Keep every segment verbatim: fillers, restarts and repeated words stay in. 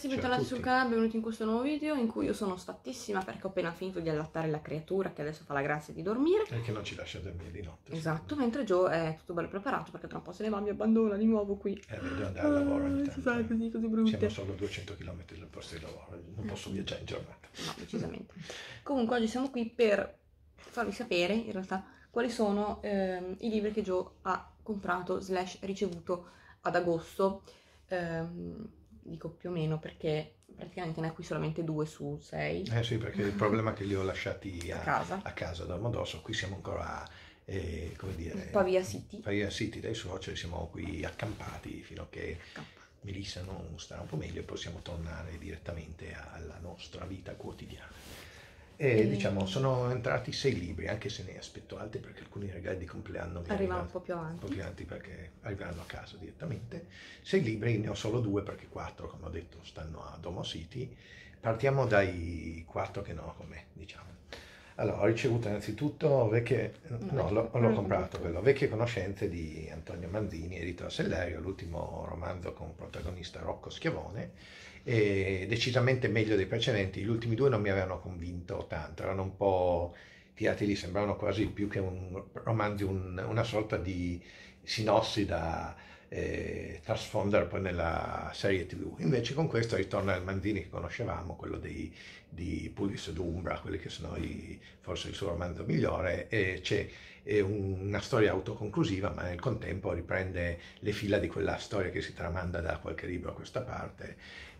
ragazzi, bentornati sul canale, benvenuti in questo nuovo video in cui io sono statissima perché ho appena finito di allattare la creatura che adesso fa la grazia di dormire. E che non ci lascia dormire di notte. Esatto, mentre Joe è tutto bello preparato perché tra un po' se ne va, mi abbandona di nuovo qui. Eh, devo andare al lavoro ogni tanto. Si fa così, così brutte. Siamo solo duecento chilometri dal posto di lavoro, non posso viaggiare in giornata. No, decisamente. Comunque oggi siamo qui per farvi sapere in realtà quali sono ehm, i libri che Joe ha comprato slash ricevuto ad agosto. Ehm, dico più o meno perché praticamente ne ha qui solamente due su sei. Eh sì, perché il problema è che li ho lasciati a, a casa, a casa da Modosso, qui siamo ancora, eh, come dire, Pavia City. Pavia City dai suoceri, siamo qui accampati fino a che Melissa non starà un po' meglio e possiamo tornare direttamente alla nostra vita quotidiana. E, e diciamo, sono entrati sei libri, anche se ne aspetto altri perché alcuni regali di compleanno mi arrivano un po' più avanti. Un po' più avanti perché arriveranno a casa direttamente. Sei libri, ne ho solo due perché quattro, come ho detto, stanno a Domo City. Partiamo dai quattro che non ho con me, diciamo. Allora, ho ricevuto innanzitutto vecchie, no, l'ho comprato quello, Vecchie conoscenze di Antonio Manzini, edito da Sellerio, l'ultimo romanzo con protagonista Rocco Schiavone, e decisamente meglio dei precedenti. Gli ultimi due non mi avevano convinto tanto, erano un po' tirati lì, sembravano quasi più che un romanzo, un, una sorta di sinossi da eh, trasfondere poi nella serie tv. Invece con questo ritorna il Manzini che conoscevamo, quello dei, di Pulis d'Umbra, quelli che sono i, forse il suo romanzo migliore, e c'è una storia autoconclusiva, ma nel contempo riprende le fila di quella storia che si tramanda da qualche libro a questa parte,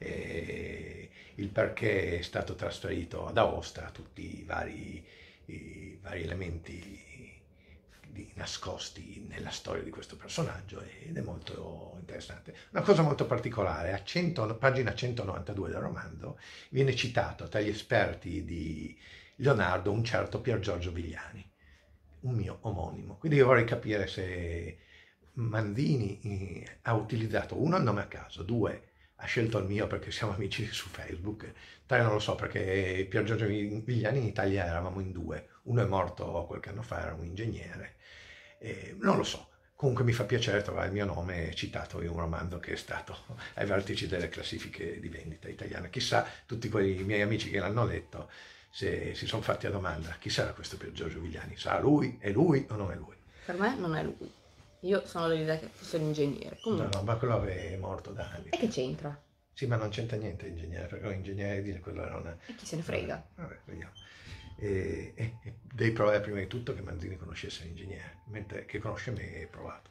e il perché è stato trasferito ad Aosta, tutti i vari, i vari elementi di nascosti nella storia di questo personaggio, ed è molto interessante. Una cosa molto particolare, a cento, pagina centonovantadue del romanzo viene citato tra gli esperti di Leonardo un certo Pier Giorgio Vigliani, un mio omonimo. Quindi io vorrei capire se Manzini ha utilizzato, uno, il nome a caso, due, ha scelto il mio perché siamo amici su Facebook, tre non lo so perché Pier Giorgio Vigliani in Italia eravamo in due, uno è morto qualche anno fa, era un ingegnere, eh, non lo so. Comunque mi fa piacere trovare il mio nome citato in un romanzo che è stato ai vertici delle classifiche di vendita italiane. Chissà, tutti quei miei amici che l'hanno letto, se si sono fatti la domanda, chi sarà questo Pier Giorgio Vigliani? Sarà lui? È lui o non è lui? Per me non è lui. Io sono dell'idea che fosse l'ingegnere. No, no, ma quello è morto da anni. E che c'entra? Sì, ma non c'entra niente l'ingegnere, perché l'ingegnere dice quello era una... E chi se ne frega? Vabbè, vediamo. E, e, e devi provare prima di tutto che Manzini conoscesse l'ingegnere, mentre che conosce me è provato.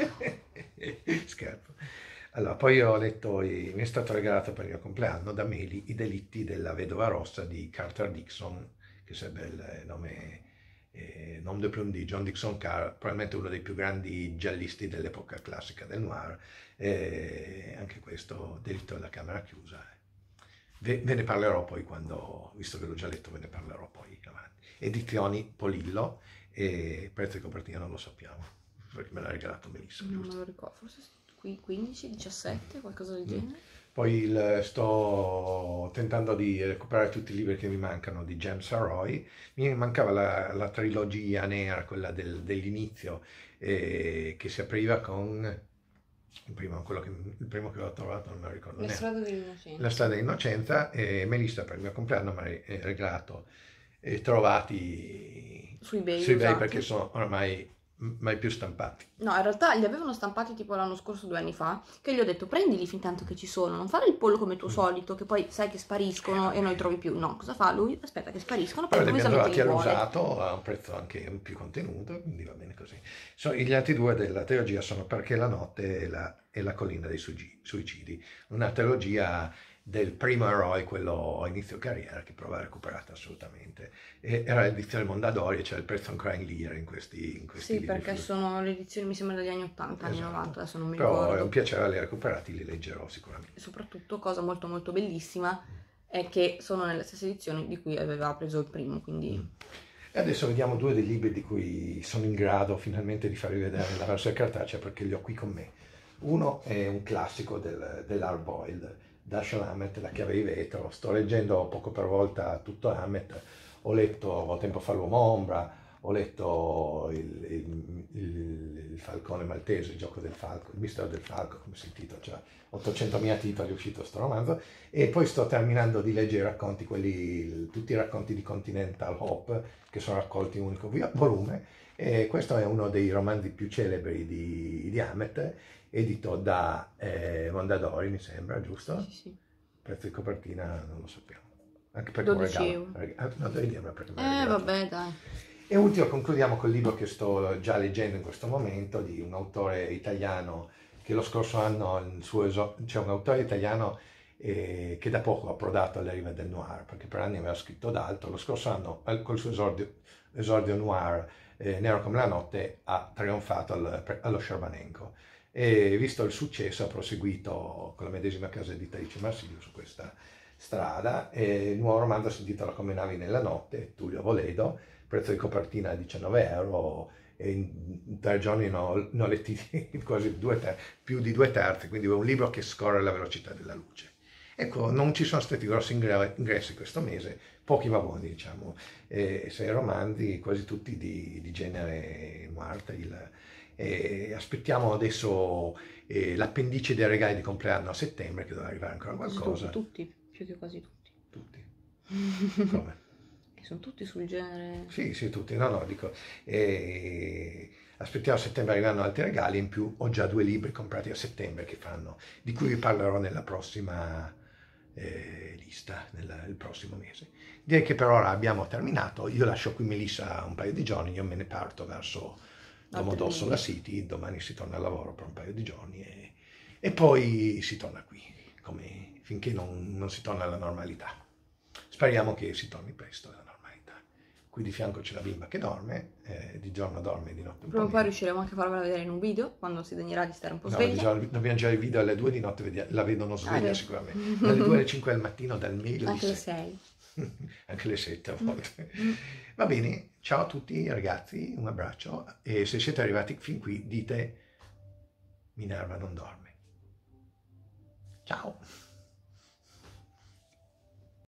Scherzo. Allora, poi ho letto, mi è stato regalato per il mio compleanno da Meli I delitti della vedova rossa di Carter Dixon, che sarebbe il nome, eh, nom de plume di John Dixon Carr, probabilmente uno dei più grandi giallisti dell'epoca classica del noir, eh, anche questo Delitto della camera chiusa. Ve, ve ne parlerò poi quando, visto che l'ho già letto, ve ne parlerò poi avanti. Edizioni Polillo, e prezzo di copertina non lo sappiamo, perché me l'ha regalato Melissa. Non me lo ricordo, forse qui quindici, diciassette, qualcosa del genere. Poi il, sto tentando di recuperare tutti i libri che mi mancano di James Roy. Mi mancava la, la trilogia nera, quella del, dell'inizio, eh, che si apriva con il primo, quello che, il primo che ho trovato, non me lo ricordo La neanche. strada dell'innocenza. La strada dell'innocenza, e Melissa per il mio compleanno mi ha regalato eh, trovati su eBay, su eBay usati, perché sono ormai mai più stampati. No, in realtà li avevano stampati tipo l'anno scorso, due anni fa, che gli ho detto prendili fin tanto che ci sono, non fare il pollo come tuo solito, che poi sai che spariscono e non li trovi più. No, cosa fa lui? Aspetta che spariscono, poi Però li abbiamo trovati improvvisamente li all'usato a un prezzo anche più contenuto, quindi va bene così. So, gli altri due della trilogia sono Perché la notte e la, e la collina dei suicidi, una trilogia del primo eroe, quello a inizio carriera, che prova a recuperare assolutamente. E era l'edizione Mondadori e c'era il prezzo ancora in lire in questi, in questi Sì, libri. perché sono le edizioni, mi sembra, degli anni ottanta, Esatto. anni novanta, adesso non mi Però ricordo. è un piacere averli recuperati, li leggerò sicuramente. E soprattutto, cosa molto molto bellissima, è che sono nelle stesse edizioni di cui aveva preso il primo, quindi... Mm. E adesso vediamo due dei libri di cui sono in grado finalmente di farvi vedere la versione cartacea, perché li ho qui con me. Uno è un classico del, dell'hard boiled, Dashiell Hammett, La chiave di vetro. Sto leggendo poco per volta tutto Hammett. Ho letto tempo fa L'uomo ombra, ho letto il, il, il, il Falcone Maltese, il gioco del falco, il mistero del falco, come si intitola, cioè ottocentomila titoli è uscito sto romanzo, e poi sto terminando di leggere i racconti, quelli, tutti i racconti di Continental Hop, che sono raccolti in un unico volume, e questo è uno dei romanzi più celebri di, di Hammett, edito da eh, Mondadori, mi sembra, giusto? Sì, sì. Prezzo di copertina non lo sappiamo, anche perché un dodici regalo. euro. No, dodici euro perché me l'ha Eh, regalato. vabbè, dai. E ultimo, concludiamo col libro che sto già leggendo in questo momento, di un autore italiano che lo scorso anno, il suo esor- c'è un autore italiano eh, che da poco ha approdato alle rive del noir, perché per anni aveva scritto d'altro. Lo scorso anno, al- col suo esordio, esordio noir, eh, Nero come la notte, ha trionfato al- allo Scerbanenko. E visto il successo ha proseguito con la medesima casa editrice Marsilio su questa strada. E il nuovo romanzo si intitola Come navi nella notte, Tullio Voledo, prezzo di copertina diciannove euro, e in, in tre giorni ne ho, ne ho letti quasi due ter- più di due terzi, quindi è un libro che scorre alla velocità della luce. Ecco, non ci sono stati grossi ingressi questo mese, pochi ma buoni, diciamo, e sei romanzi, quasi tutti di, di genere noir. E aspettiamo adesso eh, l'appendice dei regali di compleanno a settembre, che dovrà arrivare ancora Quasi qualcosa. tutti, tutti, più che quasi tutti. Tutti. Come? E sono tutti sul genere. Sì, sì, tutti, no, no, dico, eh, aspettiamo a settembre arrivano altri regali, in più ho già due libri comprati a settembre che fanno, di cui vi parlerò nella prossima eh, lista, nel, il prossimo mese. Direi che per ora abbiamo terminato, io lascio qui Melissa un paio di giorni, io me ne parto verso Domodossola City, domani si torna al lavoro per un paio di giorni e, e poi si torna qui, come, finché non, non si torna alla normalità. Speriamo che si torni presto alla normalità. Qui di fianco c'è la bimba che dorme, eh, di giorno dorme, di notte un Prima o po' poi meno. riusciremo anche a farvela vedere in un video, quando si degnerà di stare un po' No, sveglia. abbiamo già il video alle due di notte, vedi- la vedono sveglia Ah, sicuramente. Dalle due alle cinque del mattino, dal meglio Anche di le sé. sei. Anche le sette a volte. Va bene, ciao a tutti ragazzi, un abbraccio, e se siete arrivati fin qui dite Minerva non dorme. Ciao!